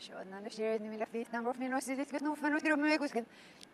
Що одна дощеря не міля фіт, нам роф міносі дітки, ну фану тіру мегус ген.